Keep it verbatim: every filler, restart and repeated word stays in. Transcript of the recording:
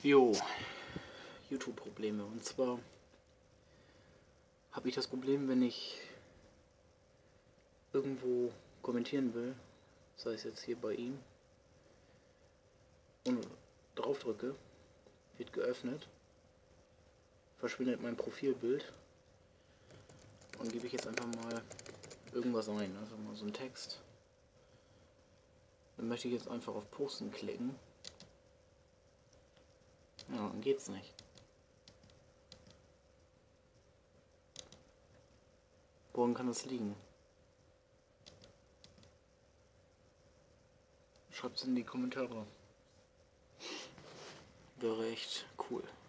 Jo, YouTube-Probleme. Und zwar habe ich das Problem, wenn ich irgendwo kommentieren will, sei es jetzt hier bei ihm, und drauf drücke, wird geöffnet, verschwindet mein Profilbild und gebe ich jetzt einfach mal irgendwas ein, also mal so einen Text. Dann möchte ich jetzt einfach auf Posten klicken. Ja, dann geht's nicht. Woran kann das liegen? Schreibt's in die Kommentare. Wäre echt cool.